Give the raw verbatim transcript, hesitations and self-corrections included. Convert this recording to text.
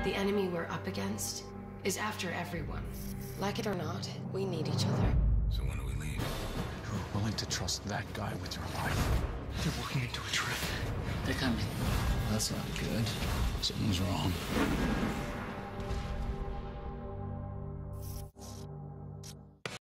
The enemy we're up against is after everyone. Like it or not, we need each other. So when do we leave? You're willing to trust that guy with your life? They're walking into a trap. They're coming. That's not good. Something's wrong.